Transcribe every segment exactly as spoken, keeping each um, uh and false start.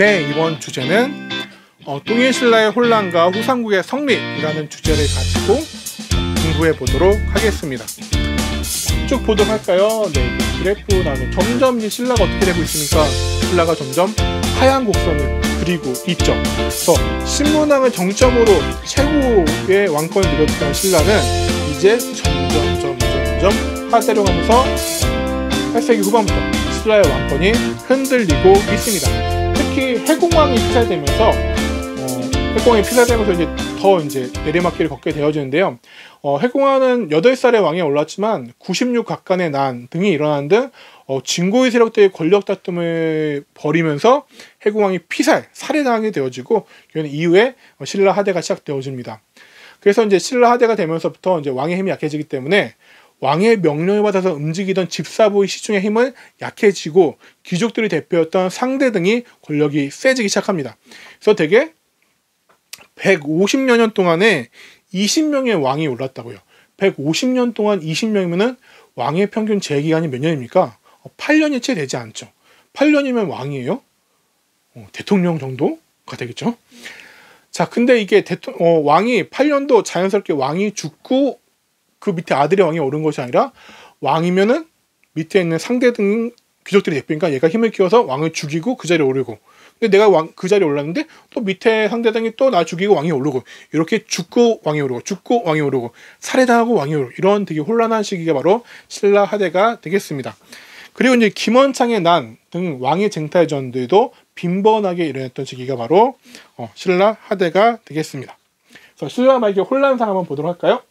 네, 이번 주제는 어, 동일신라의 혼란과 후삼국의 성립이라는 주제를 가지고 공부해 보도록 하겠습니다. 쭉 보도록 할까요? 네, 그래프 나오면 점점 이제 신라가 어떻게 되고 있습니까? 신라가 점점 하얀 곡선을 그리고 있죠. 그래서 신문왕을 정점으로 최고의 왕권을 누렸던 신라는 이제 점점 점점 점점 하대령하면서 팔 세기 후반부터 신라의 왕권이 흔들리고 있습니다. 특히 해공왕이 피살되면서 어, 해공왕이 피살되면서 이제 더 이제 내리막길을 걷게 되어지는데요. 어, 해공왕은 여덟 살의 왕에 올랐지만 구십육 각간의 난 등이 일어나는 등 어, 진고의 세력들의 권력 다툼을 벌이면서 해공왕이 피살, 살해당하게 되어지고 이후에 신라 하대가 시작되어집니다. 그래서 이제 신라 하대가 되면서부터 이제 왕의 힘이 약해지기 때문에 왕의 명령을 받아서 움직이던 집사부의 시중의 힘은 약해지고 귀족들이 대표였던 상대 등이 권력이 세지기 시작합니다. 그래서 대개 백오십여 년 동안에 이십 명의 왕이 올랐다고요. 백오십 년 동안 이십 명이면 왕의 평균 재기간이 몇 년입니까? 팔 년이 채 되지 않죠. 팔 년이면 왕이에요? 어, 대통령 정도가 되겠죠. 자, 근데 이게 대통, 어, 왕이 팔 년도 자연스럽게 왕이 죽고 그 밑에 아들의 왕이 오른 것이 아니라 왕이면은 밑에 있는 상대 등 귀족들이 대표니까 얘가 힘을 키워서 왕을 죽이고 그 자리에 오르고, 근데 내가 왕, 그 자리에 올랐는데 또 밑에 상대 등이 또 나 죽이고 왕이 오르고, 이렇게 죽고 왕이 오르고 죽고 왕이 오르고 살해당하고 왕이 오르고, 이런 되게 혼란한 시기가 바로 신라 하대가 되겠습니다. 그리고 이제 김원창의 난 등 왕의 쟁탈전들도 빈번하게 일어났던 시기가 바로 어, 신라 하대가 되겠습니다. 그래서 신라 말기의 혼란상 한번 보도록 할까요?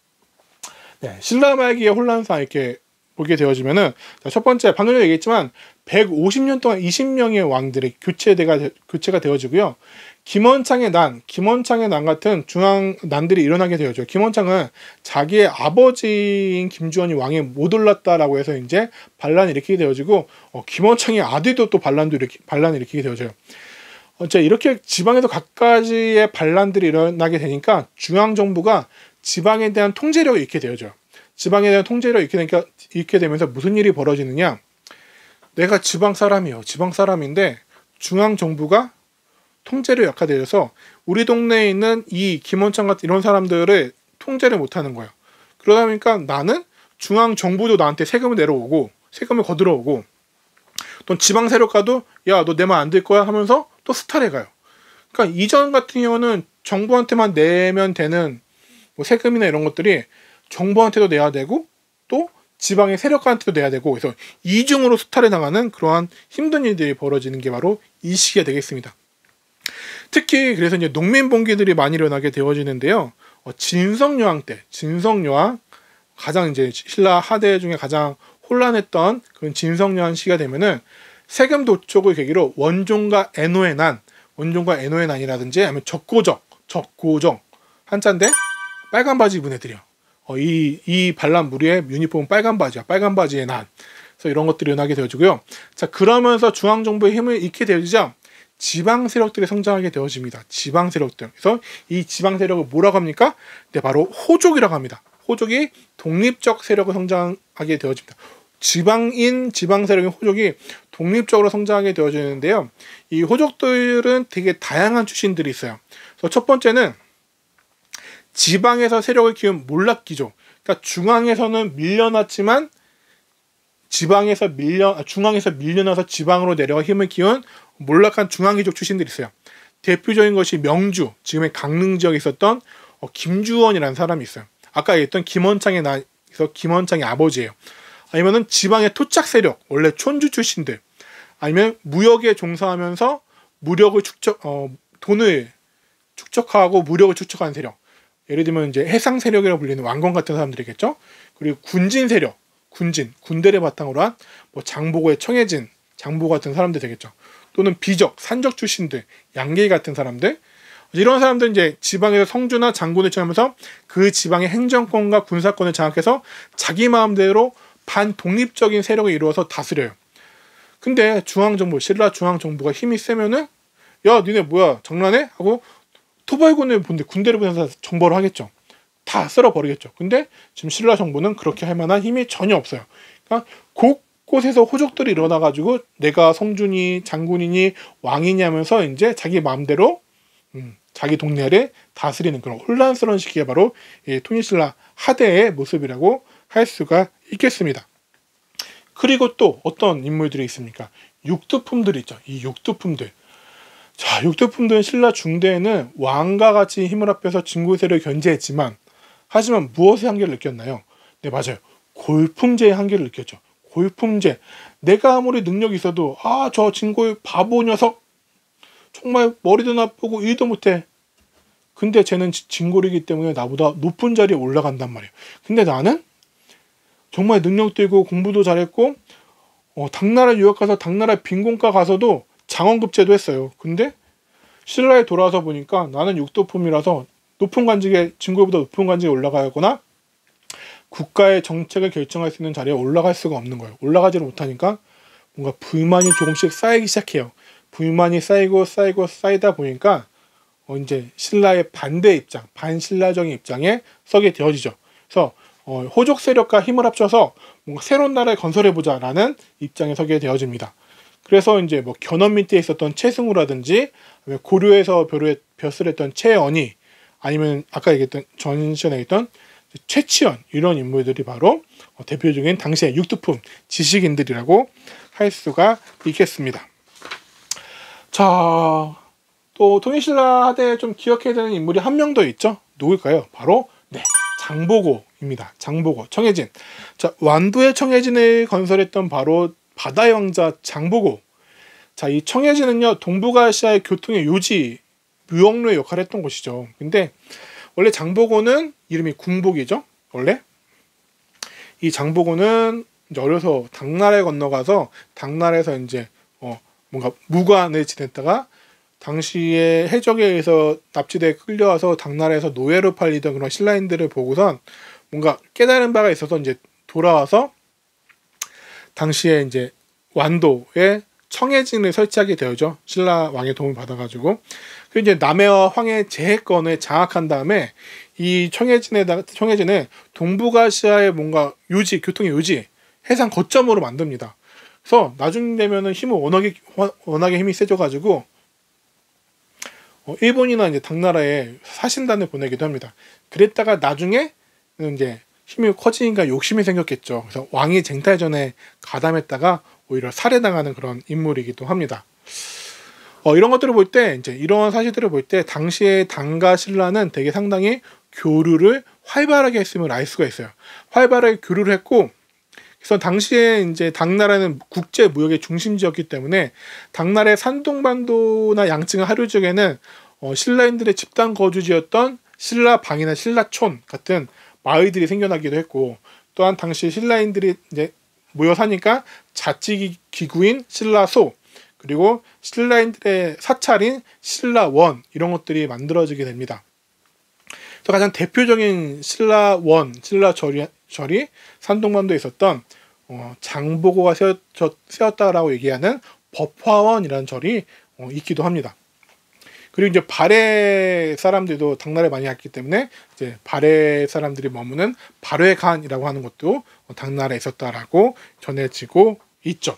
네, 신라 말기의 혼란상 이렇게 보게 되어지면은, 첫 번째 방금 전에 얘기했지만 백오십 년 동안 이십 명의 왕들의 교체가 교체가 되어지고요. 김원창의 난, 김원창의 난 같은 중앙 난들이 일어나게 되어죠. 김원창은 자기의 아버지인 김주원이 왕에 못 올랐다라고 해서 이제 반란을 일으키게 되어지고, 어, 김원창의 아들도 또 반란도 일으키, 반란을 일으키게 되어져요. 어, 이렇게 지방에서 각가지의 반란들이 일어나게 되니까 중앙 정부가 지방에 대한 통제력을 잃게 되어져요. 지방에 대한 통제력을 잃게 되니까 잃게 되면서 무슨 일이 벌어지느냐? 내가 지방 사람이에요. 지방 사람인데 중앙 정부가 통제를 약화되어서 우리 동네에 있는 이 김원창 같은 이런 사람들을 통제를 못하는 거예요. 그러다 보니까 나는 중앙 정부도 나한테 세금을 내려오고 세금을 거들어오고, 또 지방 세력가도 야, 너 내 말 안 들 거야 하면서 또 수탈해 가요. 그러니까 이전 같은 경우는 정부한테만 내면 되는 뭐 세금이나 이런 것들이 정부한테도 내야 되고 또 지방의 세력가한테도 내야 되고, 그래서 이중으로 수탈해 나가는 그러한 힘든 일들이 벌어지는 게 바로 이 시기가 되겠습니다. 특히 그래서 이제 농민봉기들이 많이 일어나게 되어지는데요. 어, 진성여왕 때, 진성여왕 가장 이제 신라 하대 중에 가장 혼란했던 그런 진성여왕 시기가 되면은 세금 도촉을 계기로 원종과 애노의 난, 원종과 애노의 난이라든지 아니면 적고적, 적고정 한자인데 빨간 바지 입은 애들이요. 어, 이, 이 반란 무리의 유니폼은 빨간 바지야. 빨간 바지의 난. 그래서 이런 것들이 일어나게 되어지고요. 자, 그러면서 중앙정부의 힘을 잃게 되어지자 지방 세력들이 성장하게 되어집니다. 지방 세력들. 그래서 이 지방 세력을 뭐라고 합니까? 네, 바로 호족이라고 합니다. 호족이 독립적 세력을 성장하게 되어집니다. 지방인 지방 세력인 호족이 독립적으로 성장하게 되어지는데요. 이 호족들은 되게 다양한 출신들이 있어요. 그래서 첫 번째는 지방에서 세력을 키운 몰락귀족. 그러니까 중앙에서는 밀려났지만 지방에서 밀려 중앙에서 밀려나서 지방으로 내려와 힘을 키운 몰락한 중앙귀족 출신들이 있어요. 대표적인 것이 명주, 지금의 강릉 지역에 있었던 어, 김주원이라는 사람이 있어요. 아까 얘기했던 김원창의 나에서 김원창의 아버지예요. 아니면은 지방의 토착 세력, 원래 촌주 출신들, 아니면 무역에 종사하면서 무력을 축적, 어, 돈을 축적하고 무력을 축적하는 세력. 예를 들면 이제 해상 세력이라고 불리는 왕건 같은 사람들이겠죠. 그리고 군진 세력, 군진, 군대를 바탕으로 한 뭐 장보고의 청해진, 장보 같은 사람들 되겠죠. 또는 비적, 산적 출신들, 양계이 같은 사람들. 이런 사람들은 이제 지방에서 성주나 장군을 청하면서 그 지방의 행정권과 군사권을 장악해서 자기 마음대로 반독립적인 세력을 이루어서 다스려요. 근데 중앙정부, 신라 중앙정부가 힘이 세면은 야, 니네 뭐야, 장난해? 하고 토벌군을 본데 군대를 보내서 정벌을 하겠죠. 다 쓸어버리겠죠. 근데 지금 신라 정부는 그렇게 할 만한 힘이 전혀 없어요. 그러니까 곳곳에서 호족들이 일어나가지고 내가 성준이 장군이니 왕이냐면서 이제 자기 마음대로 음, 자기 동네를 다스리는 그런 혼란스러운 시기가 바로 이 통일신라 하대의 모습이라고 할 수가 있겠습니다. 그리고 또 어떤 인물들이 있습니까? 육두품들이 있죠. 이 육두품들. 자, 육두품들은 신라 중대에는 왕과 같이 힘을 합해서 진고세를 견제했지만 하지만 무엇의 한계를 느꼈나요? 네, 맞아요. 골품제의 한계를 느꼈죠. 골품제. 내가 아무리 능력이 있어도 아, 저 진고의 바보 녀석 정말 머리도 나쁘고 일도 못해. 근데 쟤는 진골이기 때문에 나보다 높은 자리에 올라간단 말이에요. 근데 나는 정말 능력도 있고 공부도 잘했고 어, 당나라 유학 가서 당나라 빈곤가 가서도 장원급제도 했어요. 근데 신라에 돌아와서 보니까 나는 육도품이라서 높은 관직에 진골보다 높은 관직에 올라가거나 국가의 정책을 결정할 수 있는 자리에 올라갈 수가 없는 거예요. 올라가지를 못하니까 뭔가 불만이 조금씩 쌓이기 시작해요. 불만이 쌓이고 쌓이고 쌓이다 보니까 어 이제 신라의 반대 입장, 반신라적인 입장에 서게 되어지죠. 그래서 어 호족 세력과 힘을 합쳐서 뭔가 새로운 나라를 건설해보자라는 입장에 서게 되어집니다. 그래서 이제 뭐 견훤 밑에 있었던 최승우라든지 고려에서 벼슬 했던 최언이 아니면 아까 얘기했던 전시현에 있던 최치연 이런 인물들이 바로 대표적인 당시의 육두품 지식인들이라고 할 수가 있겠습니다. 자, 또 통일신라 하대에 좀 기억해야 되는 인물이 한 명 더 있죠. 누굴까요? 바로 네, 장보고입니다. 장보고, 청해진. 자, 완도의 청해진을 건설했던 바로 바다의 왕자 장보고. 자, 이 청해진은요, 동북아시아의 교통의 요지, 묘역로의 역할을 했던 곳이죠. 근데 원래 장보고는 이름이 궁복이죠. 원래 이 장보고는 이제 어려서 당나라에 건너가서 당나라에서 이제 어 뭔가 무관을 지냈다가 당시에 해적에 의해서 납치돼 끌려와서 당나라에서 노예로 팔리던 그런 신라인들을 보고선 뭔가 깨달은 바가 있어서 이제 돌아와서 당시에 이제 완도에 청해진을 설치하게 되었죠. 신라 왕의 도움을 받아가지고. 그 이제 남해와 황해 제해권을 장악한 다음에 이 청해진에다가 청해진을 동북아시아의 뭔가 요지, 교통의 요지, 해상 거점으로 만듭니다. 그래서 나중 되면은 힘을 워낙에 워낙에 힘이 세져가지고 어, 일본이나 이제 당나라에 사신단을 보내기도 합니다. 그랬다가 나중에 이제 힘이 커지니까 욕심이 생겼겠죠. 그래서 왕이 쟁탈전에 가담했다가 오히려 살해당하는 그런 인물이기도 합니다. 어, 이런 것들을 볼 때, 이제 이런 사실들을 볼 때, 당시의 당과 신라는 되게 상당히 교류를 활발하게 했음을 알 수가 있어요. 활발하게 교류를 했고, 그래서 당시에 이제 당나라는 국제 무역의 중심지였기 때문에 당나라의 산동반도나 양증 하류 지역에는 어, 신라인들의 집단 거주지였던 신라방이나 신라촌 같은 마을들이 생겨나기도 했고, 또한 당시 신라인들이 이제 모여 사니까 자치기구인 신라소, 그리고 신라인들의 사찰인 신라원, 이런 것들이 만들어지게 됩니다. 또 가장 대표적인 신라원, 신라절이 절이 산동반도에 있었던 어, 장보고가 세웠, 세웠다라고 얘기하는 법화원이라는 절이 어, 있기도 합니다. 그리고 이제 발해 사람들도 당나라에 많이 갔기 때문에 이제 발해 사람들이 머무는 발해관이라고 하는 것도 어, 당나라에 있었다라고 전해지고 있죠.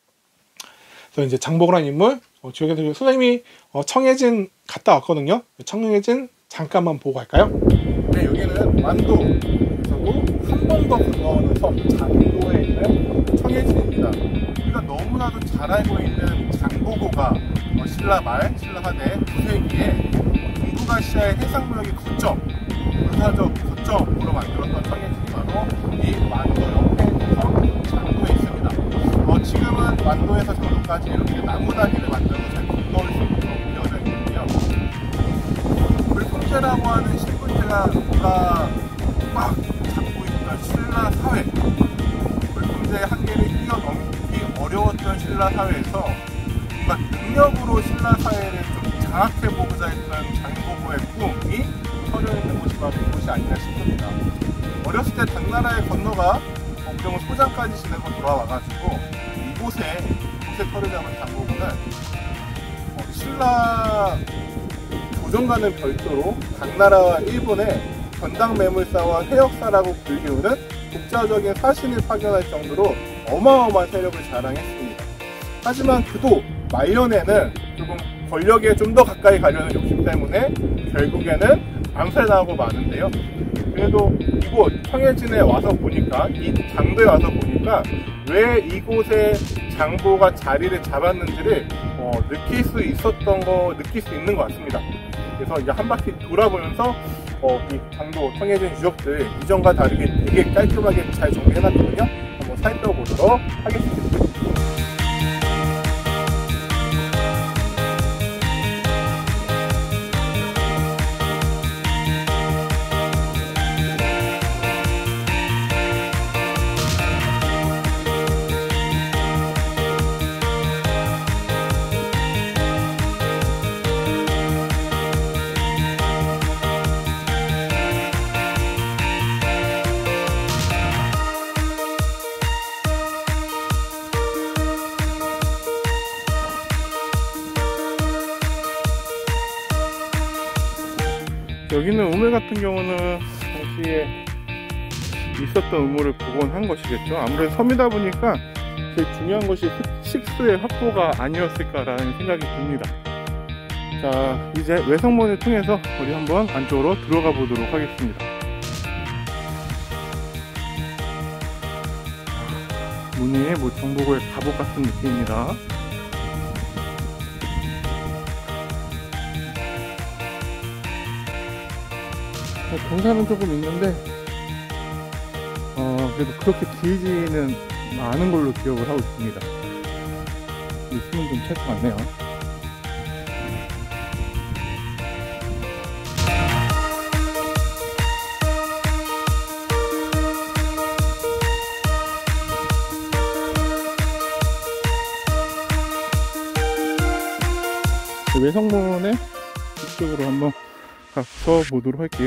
그래서 이제 장보고라는 인물, 어, 지역에서 선생님이 어, 청해진 갔다 왔거든요. 청해진 잠깐만 보고 갈까요? 네, 여기는 완도 한 번 더 건너오는 섬 장도에 있는 청해진입니다. 우리가 너무나도 잘 알고 있는 장보고가 어, 신라말, 신라하대 구 세기에 동북아시아의 해상무역의 거점, 군사적 거점으로 만들었던 청해진이 바로 이 완도 옆에 있는 섬 장도에 있습니다. 어, 지금은 완도에서 장도까지 이렇게 나무다리를 만들어서 잘 건너올 수 있도록 되어져 있는데요. 물품제라고 하는 신분제가 뭔가 막 잡고 있던 신라 사회, 물품제의 한계를 뛰어넘기 어려웠던 신라 사회에서 뭔가 능력으로 신라 사회를 좀 장악해보고자 했던 장보고의 꿈이 서려있는 곳이 바로 이곳이 아니라 싶습니다. 어렸을 때 당나라에 건너가 정정을 소장까지 지내고 돌아와가지고 이곳에 이곳에 터를 잡은 장보고는 어, 신라 조정과는 별도로 당나라와 일본의 전당매물사와 해역사라고 불리우는 독자적인 사신을 파견할 정도로 어마어마한 세력을 자랑했습니다. 하지만 그도 말년에는 조금 권력에 좀 더 가까이 가려는 욕심 때문에 결국에는 암살당하고 마는데요. 그래도 이곳 청해진에 와서 보니까, 이 장도에 와서 보니까 왜 이곳에 장보가 자리를 잡았는지를 어, 느낄 수 있었던 거, 느낄 수 있는 것 같습니다. 그래서 이제 한 바퀴 돌아보면서 어, 이 장도 청해진 유적들 이전과 다르게 되게 깔끔하게 잘 정리해놨거든요. 한번 살펴보도록 하겠습니다. 여기는 우물 같은 경우는 당시에 있었던 우물을 복원한 것이겠죠. 아무래도 섬이다 보니까 제일 중요한 것이 식수의 확보가 아니었을까라는 생각이 듭니다. 자, 이제 외성문을 통해서 우리 한번 안쪽으로 들어가 보도록 하겠습니다. 문이 뭐 정보고의 갑옷 같은 느낌입니다. 경사는 조금 있는데 어, 그래도 그렇게 길지는 않은 걸로 기억을 하고 있습니다. 있으면 좀 찰 것 같네요. 외성문의 이쪽으로 한번 가서 보도록 할게요.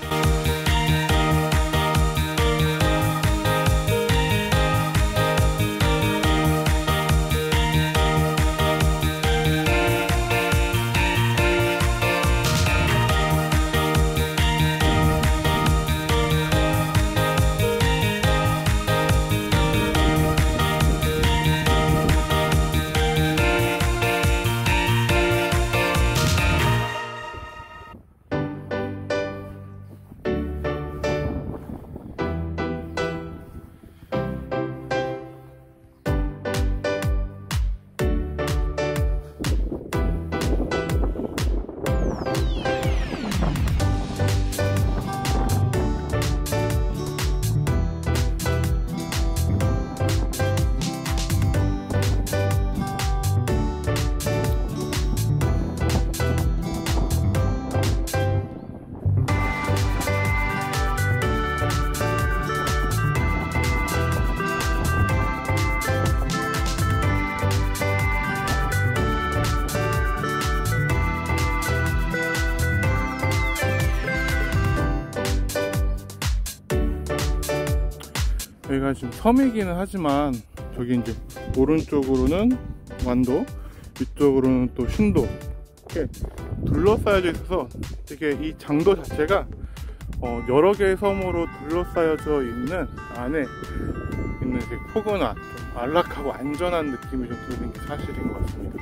여기가 지금 섬이기는 하지만 저기 이제 오른쪽으로는 완도, 위쪽으로는 또 신도 이렇게 둘러싸여져 있어서 되게 이 장도 자체가 어 여러 개의 섬으로 둘러싸여져 있는 안에 있는 되게 포근한, 좀 안락하고 안전한 느낌이 좀 드는 게 사실인 것 같습니다.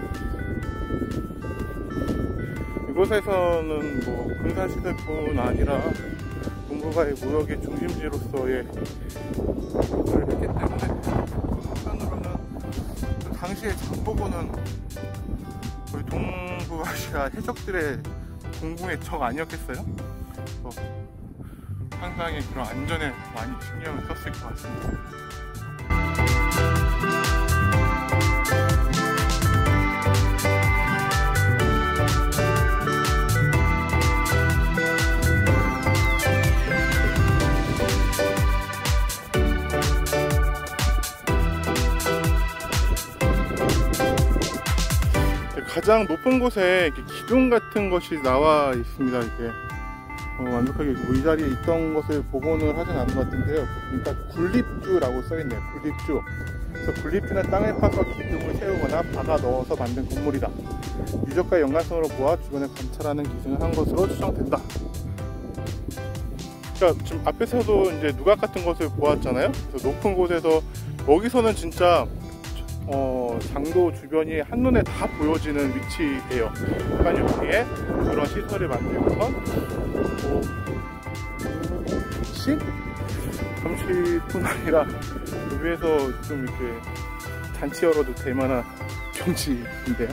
이곳에서는 뭐 군사시설뿐 아니라 동북아의 무역의 중심지로서의 역할을 했기 때문에 한편으로는 그 당시의 장보고는 거의 동북아시아 해적들의 공공의 적 아니었겠어요? 어, 상당히 그런 안전에 많이 신경을 썼을 것 같습니다. 가장 높은 곳에 이렇게 기둥 같은 것이 나와 있습니다. 이렇게 어, 완벽하게 이 자리에 있던 것을 복원을 하진 않은 것 같은데요. 그러니까 굴립주라고 써있네요. 굴립주. 그래서 굴립주는 땅을 파서 기둥을 세우거나 박아 넣어서 만든 건물이다. 유적과의 연관성으로 보아 주변을 관찰하는 기준을 한 것으로 추정된다. 그러니까 지금 앞에서도 이제 누각 같은 것을 보았잖아요. 그래서 높은 곳에서 여기서는 진짜 어, 장도 주변이 한눈에 다 보여지는 위치예요. 약간 여기에 그런 시설을 만들고선 뭐 잠시? 잠시뿐 아니라 여기에서 좀 이렇게 잔치 열어도 될 만한 경치인데요.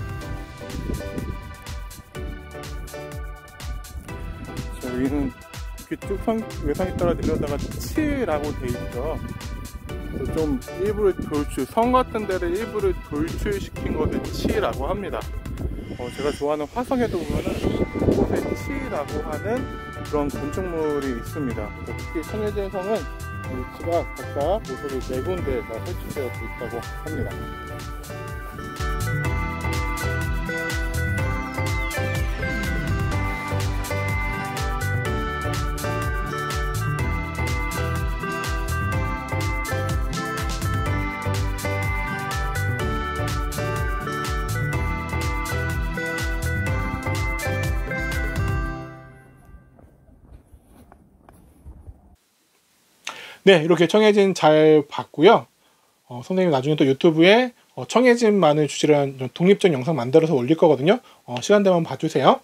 자, 여기는 이렇게 쭉 성, 외상에 따라 내려다가 치라고 돼 있죠. 좀 일부를 돌출, 성 같은 데를 일부를 돌출시킨 것을 치라고 합니다. 어, 제가 좋아하는 화성에도 보면은 그곳에 치라고 하는 그런 건축물이 있습니다. 특히 청해진 성은 위치가 각각 모서리 네 군데가 설치되어 있다고 합니다. 네, 이렇게 청해진 잘 봤고요. 어, 선생님 나중에 또 유튜브에 어, 청해진만을 주제로 한 독립적 영상 만들어서 올릴 거거든요. 어, 시간 되면 봐주세요.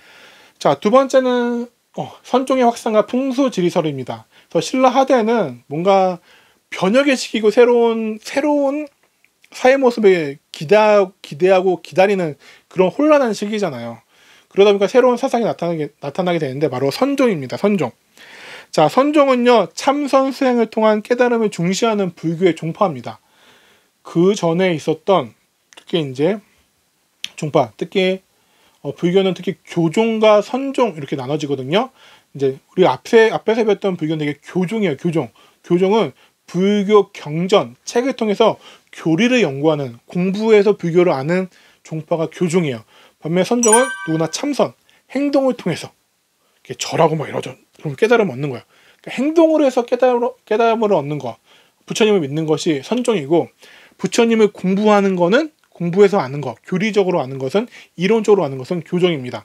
자, 두 번째는 어, 선종의 확산과 풍수지리설입니다. 그래서 신라 하대는 뭔가 변혁의 시기고 새로운 새로운 사회 모습에 기대하, 기대하고 기다리는 그런 혼란한 시기잖아요. 그러다 보니까 새로운 사상이 나타나게, 나타나게 되는데 바로 선종입니다. 선종. 자, 선종은요, 참선 수행을 통한 깨달음을 중시하는 불교의 종파입니다. 그 전에 있었던, 특히 이제, 종파, 특히, 어, 불교는 특히 교종과 선종, 이렇게 나눠지거든요. 이제, 우리 앞에, 앞에서 배웠던 불교는 되게 교종이에요, 교종. 교종은 불교 경전, 책을 통해서 교리를 연구하는, 공부해서 불교를 아는 종파가 교종이에요. 반면에 선종은 누구나 참선, 행동을 통해서, 이렇게 절하고 막 이러죠. 그럼 깨달음을 얻는 거야. 그러니까 행동으로 해서 깨달음, 깨달음을 얻는 거, 부처님을 믿는 것이 선종이고, 부처님을 공부하는 거는 공부해서 아는 거, 교리적으로 아는 것은, 이론적으로 아는 것은 교종입니다.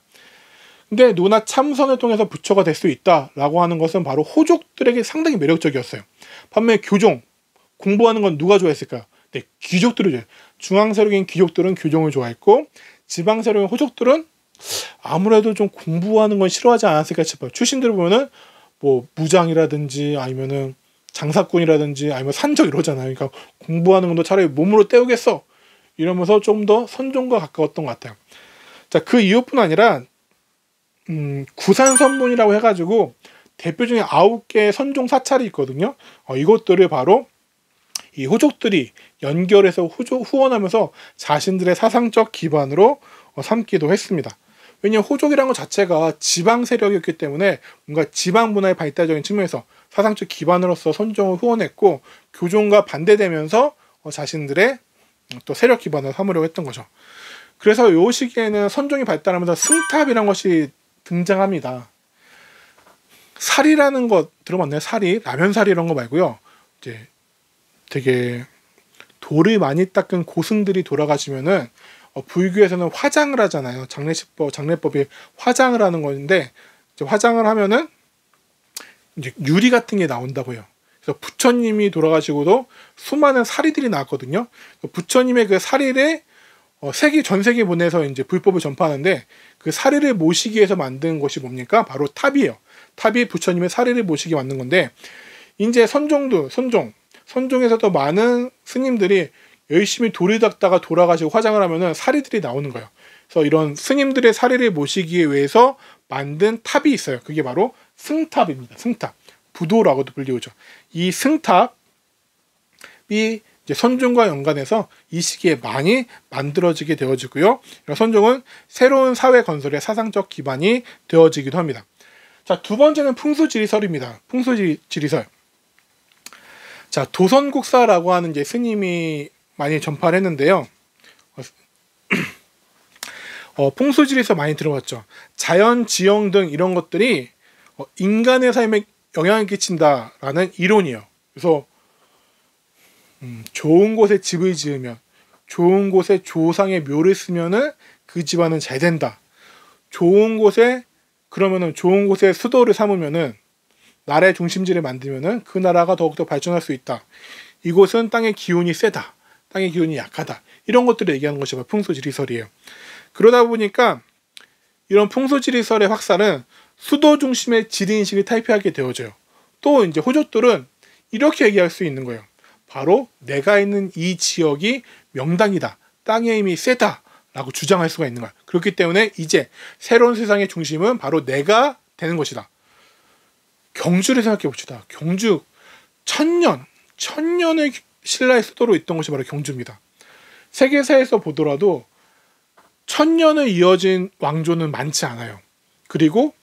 근데 누구나 참선을 통해서 부처가 될 수 있다라고 하는 것은 바로 호족들에게 상당히 매력적이었어요. 반면에 교종, 공부하는 건 누가 좋아했을까요? 네, 귀족들이 좋아해요. 중앙세력인 귀족들은 교종을 좋아했고, 지방세력인 호족들은 아무래도 좀 공부하는 건 싫어하지 않았을까 싶어요. 출신들을 보면은 뭐 무장이라든지 아니면은 장사꾼이라든지 아니면 산적 이러잖아요. 그러니까 공부하는 건도 차라리 몸으로 때우겠어 이러면서 좀 더 선종과 가까웠던 것 같아요. 자, 그 이유뿐 아니라 음, 구산선문이라고 해가지고 대표 중에 아홉 개의 선종 사찰이 있거든요. 어, 이것들을 바로 이 호족들이 연결해서 후조, 후원하면서 자신들의 사상적 기반으로 어, 삼기도 했습니다. 왜냐하면 호족이라는 것 자체가 지방 세력이었기 때문에 뭔가 지방 문화의 발달적인 측면에서 사상적 기반으로서 선종을 후원했고 교종과 반대되면서 어, 자신들의 또 세력 기반을 삼으려고 했던 거죠. 그래서 이 시기에는 선종이 발달하면서 승탑이라는 것이 등장합니다. 사리라는 것 들어봤나요? 사리, 라면사리 이런 거 말고요. 이제 되게 돌을 많이 닦은 고승들이 돌아가시면은 어, 불교에서는 화장을 하잖아요. 장례식법, 장례법이 화장을 하는 건데 이제 화장을 하면은 이제 유리 같은 게 나온다고요. 그래서 부처님이 돌아가시고도 수많은 사리들이 나왔거든요. 부처님의 그 사리를 어, 세계 전 세계 보내서 이제 불법을 전파하는데 그 사리를 모시기 위해서 만든 것이 뭡니까? 바로 탑이에요. 탑이 부처님의 사리를 모시기 만든 건데 이제 선종도 선종 선종에서도 많은 스님들이 열심히 돌을 닦다가 돌아가시고 화장을 하면은 사리들이 나오는 거예요. 그래서 이런 스님들의 사리를 모시기 위해서 만든 탑이 있어요. 그게 바로 승탑입니다. 승탑. 부도라고도 불리우죠. 이 승탑이 이제 선종과 연관해서 이 시기에 많이 만들어지게 되어지고요. 선종은 새로운 사회 건설의 사상적 기반이 되어지기도 합니다. 자, 두 번째는 풍수지리설입니다. 풍수지리설. 자, 도선국사라고 하는 이제 스님이 많이 전파를 했는데요. 어, 풍수지리설 많이 들어봤죠. 자연, 지형 등 이런 것들이 어, 인간의 삶에 영향을 끼친다라는 이론이에요. 그래서 음, 좋은 곳에 집을 지으면, 좋은 곳에 조상의 묘를 쓰면은 그 집안은 잘 된다. 좋은 곳에 그러면은 좋은 곳에 수도를 삼으면은 나라의 중심지를 만들면은 그 나라가 더욱더 발전할 수 있다. 이곳은 땅의 기운이 세다, 땅의 기운이 약하다, 이런 것들을 얘기하는 것이 바로 풍수지리설이에요. 그러다 보니까 이런 풍수지리설의 확산은 수도 중심의 지리인식을 타입하게 되어져요. 또 이제 호족들은 이렇게 얘기할 수 있는 거예요. 바로 내가 있는 이 지역이 명당이다, 땅의 힘이 세다 라고 주장할 수가 있는 거야. 그렇기 때문에 이제 새로운 세상의 중심은 바로 내가 되는 것이다. 경주를 생각해 봅시다. 경주 천년, 천년의 신라의 수도로 있던 것이 바로 경주입니다. 세계사에서 보더라도 천년을 이어진 왕조는 많지 않아요. 그리고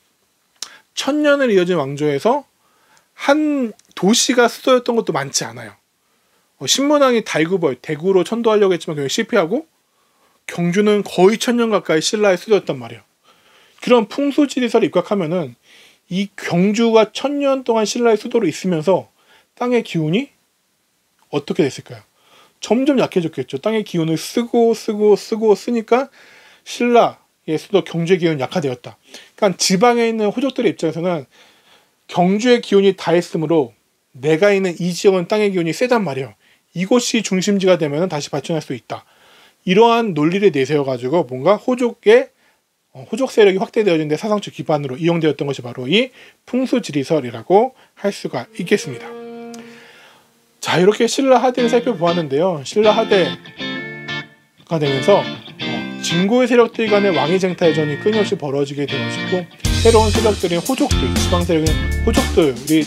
천년을 이어진 왕조에서 한 도시가 수도였던 것도 많지 않아요. 어, 신문왕이 달구벌, 대구로 천도하려고 했지만 결국 실패하고, 경주는 거의 천년 가까이 신라의 수도였단 말이에요. 그런 풍수지리설에 입각하면은 이 경주가 천년 동안 신라의 수도로 있으면서 땅의 기운이 어떻게 됐을까요? 점점 약해졌겠죠. 땅의 기운을 쓰고 쓰고 쓰고 쓰니까 신라의 수도 경주의 기운이 약화되었다. 그러니까 지방에 있는 호족들의 입장에서는 경주의 기운이 다했으므로 내가 있는 이 지역은 땅의 기운이 세단 말이에요. 이곳이 중심지가 되면 다시 발전할 수 있다. 이러한 논리를 내세워가지고 뭔가 호족의 호족 세력이 확대되어진 데 사상적 기반으로 이용되었던 것이 바로 이 풍수지리설이라고 할 수가 있겠습니다. 자, 이렇게 신라 하대를 살펴보았는데요. 신라 하대가 되면서 어, 진고의 세력들 간의 왕위쟁탈전이 끊임없이 벌어지게 되어지고, 새로운 세력들인 호족들, 지방 세력인 호족들이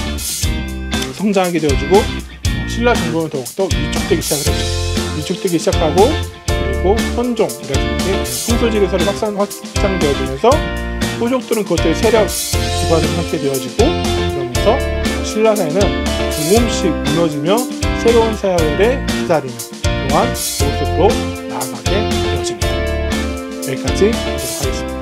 성장하게 되어지고, 신라 정부는 더욱더 위축되기 시작을 했죠. 위축되기 시작하고, 그리고 선종이라든지 풍수지리설이 확산, 확장되어지면서 호족들은 그것들의 세력 기반을 갖게 되어지고, 그러면서 신라 사회는 조금씩 무너지며 새로운 사회를 기다리며 또한 모습으로 나아가게 되어집니다. 여기까지 보도록 하겠습니다.